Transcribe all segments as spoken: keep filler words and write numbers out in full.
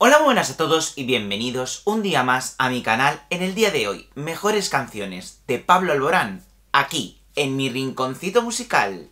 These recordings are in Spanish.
Hola, buenas a todos y bienvenidos un día más a mi canal. En el día de hoy, mejores canciones de Pablo Alborán, aquí, en mi rinconcito musical.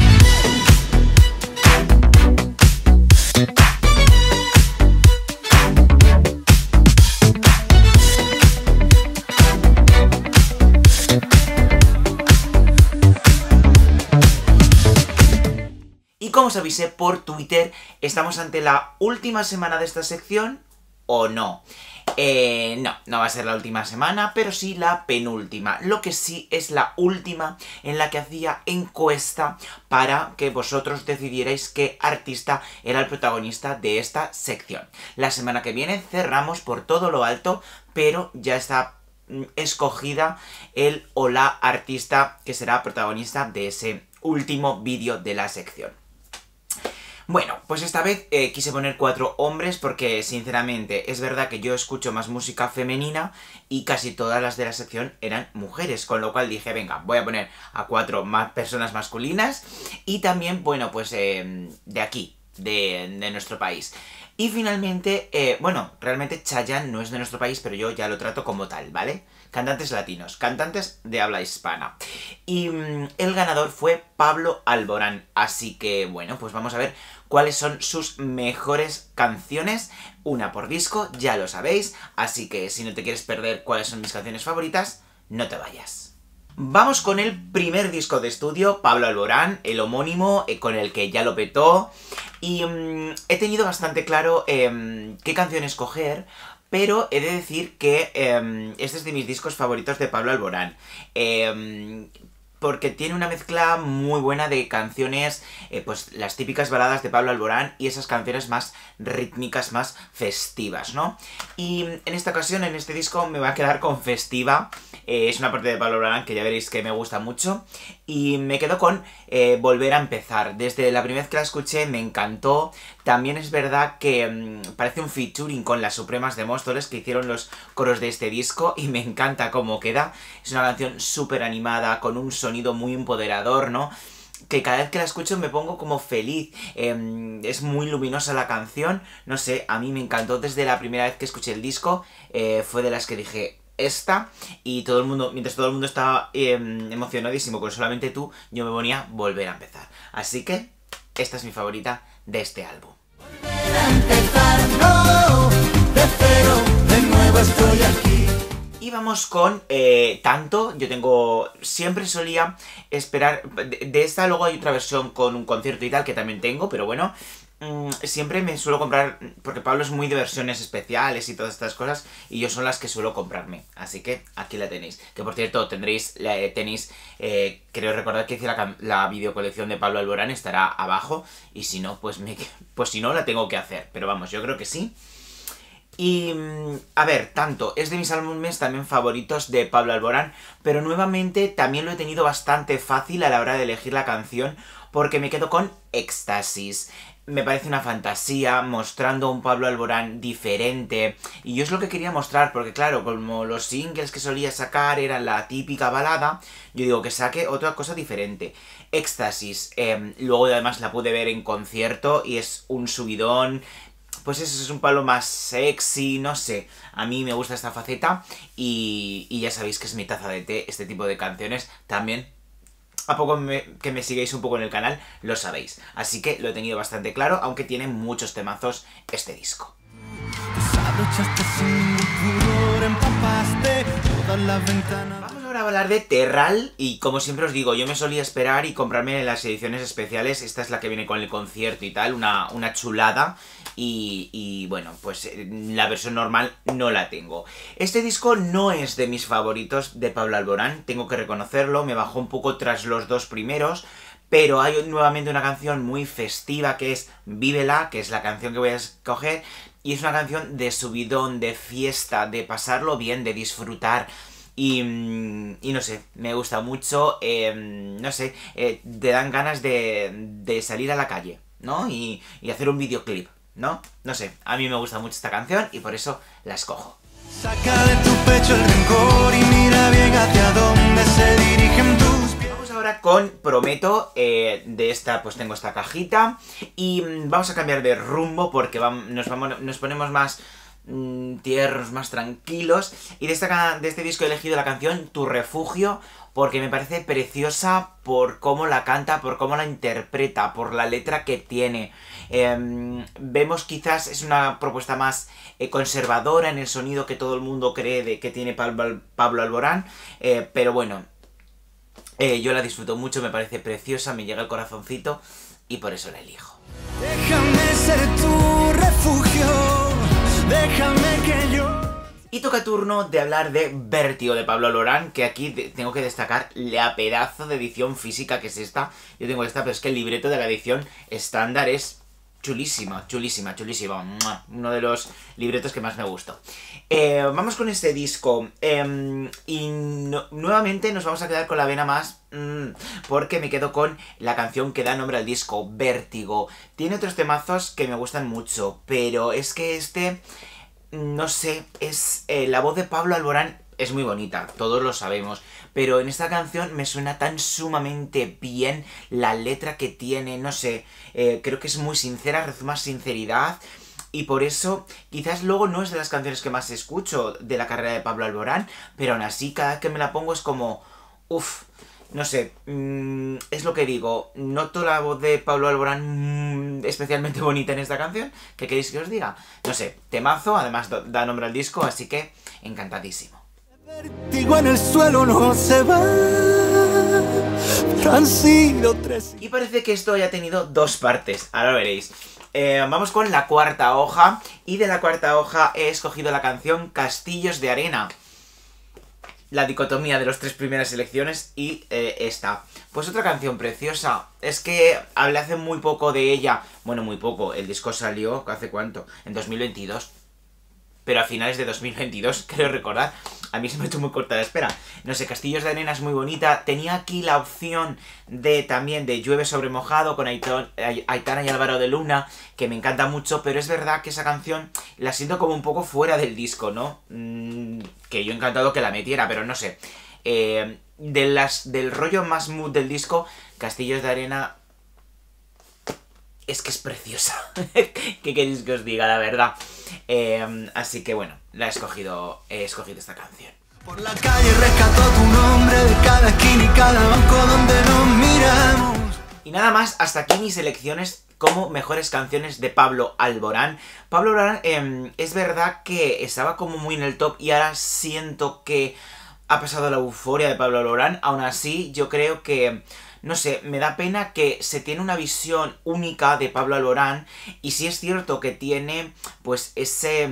Y como os avisé por Twitter, estamos ante la última semana de esta sección, ¿o no? Eh, no, no va a ser la última semana, pero sí la penúltima. Lo que sí es la última en la que hacía encuesta para que vosotros decidierais qué artista era el protagonista de esta sección. La semana que viene cerramos por todo lo alto, pero ya está escogida el o la artista que será protagonista de ese último vídeo de la sección. Bueno, pues esta vez eh, quise poner cuatro hombres porque, sinceramente, es verdad que yo escucho más música femenina y casi todas las de la sección eran mujeres, con lo cual dije, venga, voy a poner a cuatro más personas masculinas y también, bueno, pues eh, de aquí, de, de nuestro país. Y finalmente, eh, bueno, realmente Chayanne no es de nuestro país, pero yo ya lo trato como tal, ¿vale? Cantantes latinos, cantantes de habla hispana. Y mmm, el ganador fue Pablo Alborán, así que, bueno, pues vamos a ver cuáles son sus mejores canciones, una por disco, ya lo sabéis, así que si no te quieres perder cuáles son mis canciones favoritas, no te vayas. Vamos con el primer disco de estudio, Pablo Alborán, el homónimo, eh, con el que ya lo petó, y mmm, he tenido bastante claro eh, qué canción escoger, pero he de decir que eh, este es de mis discos favoritos de Pablo Alborán. Eh, porque tiene una mezcla muy buena de canciones, eh, pues las típicas baladas de Pablo Alborán y esas canciones más rítmicas, más festivas, ¿no? Y en esta ocasión, en este disco, me voy a quedar con Festiva. Eh, es una parte de Pablo Alborán que ya veréis que me gusta mucho. Y me quedo con eh, Volver a empezar. Desde la primera vez que la escuché me encantó. También es verdad que mmm, parece un featuring con las Supremas de Móstoles, que hicieron los coros de este disco, y me encanta cómo queda. Es una canción súper animada, con un sonido muy empoderador, ¿no? Que cada vez que la escucho me pongo como feliz. Eh, es muy luminosa la canción. No sé, a mí me encantó desde la primera vez que escuché el disco. Eh, fue de las que dije, esta, y todo el mundo, mientras todo el mundo estaba eh, emocionadísimo con Solamente tú, yo me ponía Volver a empezar. Así que esta es mi favorita de este álbum. Volver a empezar, no, de cero, de nuevo estoy aquí. Y vamos con eh, Tanto. Yo tengo... Siempre solía esperar... De, de esta luego hay otra versión con un concierto y tal que también tengo, pero bueno... Mmm, siempre me suelo comprar... Porque Pablo es muy de versiones especiales y todas estas cosas, y yo son las que suelo comprarme. Así que aquí la tenéis. Que por cierto, tendréis... La, tenéis... Eh, creo recordar que hice la, la videocolección de Pablo Alborán, estará abajo. Y si no, pues me... Pues si no, la tengo que hacer. Pero vamos, yo creo que sí. Y, a ver, Tanto es de mis álbumes también favoritos de Pablo Alborán, pero nuevamente también lo he tenido bastante fácil a la hora de elegir la canción, porque me quedo con Éxtasis. Me parece una fantasía, mostrando a un Pablo Alborán diferente, y yo es lo que quería mostrar, porque claro, como los singles que solía sacar eran la típica balada, yo digo que saque otra cosa diferente. Éxtasis, eh, luego además la pude ver en concierto, y es un subidón. Pues eso es un Pablo más sexy, no sé. A mí me gusta esta faceta y, y ya sabéis que es mi taza de té este tipo de canciones. También, a poco me, que me sigáis un poco en el canal, lo sabéis. Así que lo he tenido bastante claro, aunque tiene muchos temazos este disco. Vamos ahora a hablar de Terral, y como siempre os digo, yo me solía esperar y comprarme las ediciones especiales. Esta es la que viene con el concierto y tal, una, una chulada. Y, y bueno, pues la versión normal no la tengo. Este disco no es de mis favoritos de Pablo Alborán, tengo que reconocerlo, me bajó un poco tras los dos primeros. Pero hay nuevamente una canción muy festiva que es Vívela, que es la canción que voy a escoger. Y es una canción de subidón, de fiesta, de pasarlo bien, de disfrutar. Y, y no sé, me gusta mucho, eh, no sé, eh, te dan ganas de, de salir a la calle, ¿no? Y, y hacer un videoclip, ¿no? No sé, a mí me gusta mucho esta canción y por eso la escojo. Saca de tu pecho el rencor y mira bien hacia dónde se dirigen tus pies. Vamos ahora ahora con Prometo. Eh, de esta pues tengo esta cajita. Y mmm, vamos a cambiar de rumbo porque vamos, nos, vamos, nos ponemos más mmm, tiernos, más tranquilos. Y de, esta, de este disco he elegido la canción Tu Refugio, porque me parece preciosa por cómo la canta, por cómo la interpreta, por la letra que tiene. Eh, vemos quizás es una propuesta más eh, conservadora en el sonido que todo el mundo cree de que tiene Pablo, Pablo Alborán, eh, pero bueno, eh, yo la disfruto mucho, me parece preciosa, me llega el corazoncito y por eso la elijo. Déjame ser tu refugio, déjame que yo... Y toca turno de hablar de Vértigo de Pablo Alborán, que aquí tengo que destacar la pedazo de edición física que es esta. Yo tengo esta, pero es que el libreto de la edición estándar es chulísima, chulísima, chulísima. Uno de los libretos que más me gustó. Eh, vamos con este disco. Eh, y no, nuevamente nos vamos a quedar con la vena más... Mmm, porque me quedo con la canción que da nombre al disco, Vértigo. Tiene otros temazos que me gustan mucho, pero es que este... No sé, es eh, la voz de Pablo Alborán es muy bonita, todos lo sabemos, pero en esta canción me suena tan sumamente bien la letra que tiene, no sé, eh, creo que es muy sincera, rezuma sinceridad, y por eso quizás luego no es de las canciones que más escucho de la carrera de Pablo Alborán, pero aún así cada vez que me la pongo es como, uff, no sé, mmm, es lo que digo, noto la voz de Pablo Alborán mmm, especialmente bonita en esta canción. ¿Qué queréis que os diga? No sé, temazo, además da nombre al disco, así que encantadísimo. Vértigo en el suelo no se va, pero han sido tres. Y parece que esto haya tenido dos partes, ahora lo veréis. Eh, vamos con la cuarta hoja, y de la cuarta hoja he escogido la canción Castillos de Arena. La dicotomía de las tres primeras selecciones y eh, esta. Pues otra canción preciosa. Es que hablé hace muy poco de ella. Bueno, muy poco. El disco salió, ¿hace cuánto? En dos mil veintidós. Pero a finales de dos mil veintidós, creo recordar. A mí se me ha hecho muy corta la espera. No sé, Castillos de Arena es muy bonita. Tenía aquí la opción de también de Llueve sobre mojado con Aitana y Álvaro de Luna, que me encanta mucho, pero es verdad que esa canción la siento como un poco fuera del disco, ¿no? Mm, que yo he encantado que la metiera, pero no sé. Eh, de las, del rollo más mood del disco, Castillos de Arena... Es que es preciosa. ¿Qué queréis que os diga, la verdad? Eh, así que bueno, la he escogido, he escogido esta canción. Por la calle rescató tu nombre de cada esquina y cada banco donde nos miramos. Y nada más, hasta aquí mis selecciones como mejores canciones de Pablo Alborán. Pablo Alborán, eh, es verdad que estaba como muy en el top y ahora siento que ha pasado la euforia de Pablo Alborán. Aún así, yo creo que... No sé, me da pena que se tiene una visión única de Pablo Alborán y sí es cierto que tiene pues ese,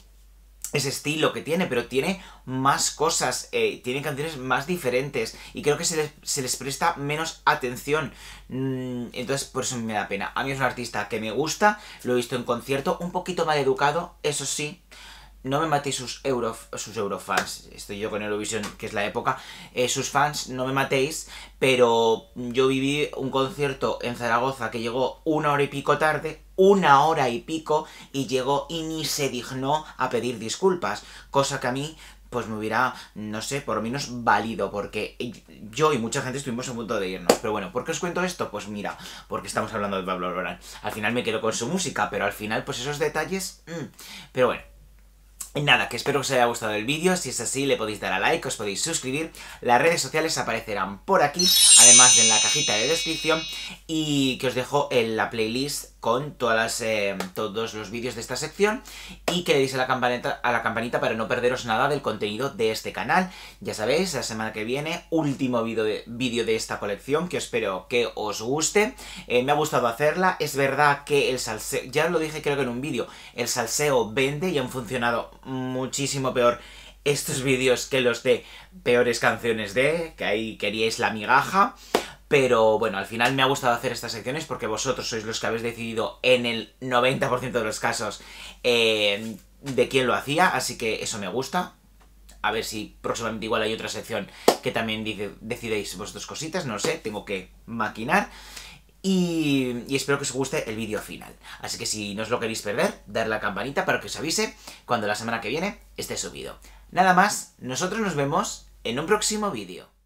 ese estilo que tiene, pero tiene más cosas, eh, tiene canciones más diferentes y creo que se les, se les presta menos atención, entonces por eso me da pena. A mí es un artista que me gusta, lo he visto en concierto, un poquito mal educado, eso sí. No me matéis sus, euro, sus eurofans, estoy yo con Eurovisión, que es la época, eh, sus fans, no me matéis, pero yo viví un concierto en Zaragoza que llegó una hora y pico tarde, una hora y pico, y llegó y ni se dignó a pedir disculpas, cosa que a mí pues me hubiera, no sé, por lo menos valido, porque yo y mucha gente estuvimos a punto de irnos. Pero bueno, ¿por qué os cuento esto? Pues mira, porque estamos hablando de Pablo Alborán. Al final me quedo con su música, pero al final pues esos detalles... Mmm. Pero bueno. Nada, que espero que os haya gustado el vídeo, si es así le podéis dar a like, os podéis suscribir, las redes sociales aparecerán por aquí, además de en la cajita de descripción, y que os dejo en la playlist con todas las, eh, todos los vídeos de esta sección, y que le deis a la campanita, a la campanita para no perderos nada del contenido de este canal. Ya sabéis, la semana que viene, último vídeo de, vídeo de esta colección, que espero que os guste. Eh, me ha gustado hacerla, es verdad que el salseo, ya lo dije creo que en un vídeo, el salseo vende y han funcionado muchísimo peor estos vídeos que los de peores canciones de, que ahí queríais la migaja. Pero bueno, al final me ha gustado hacer estas secciones porque vosotros sois los que habéis decidido en el noventa por ciento de los casos eh, de quién lo hacía, así que eso me gusta. A ver si próximamente igual hay otra sección que también dice, decidéis vosotros cositas, no sé, tengo que maquinar. Y, y espero que os guste el vídeo final. Así que si no os lo queréis perder, darle a la campanita para que os avise cuando la semana que viene esté subido. Nada más, nosotros nos vemos en un próximo vídeo.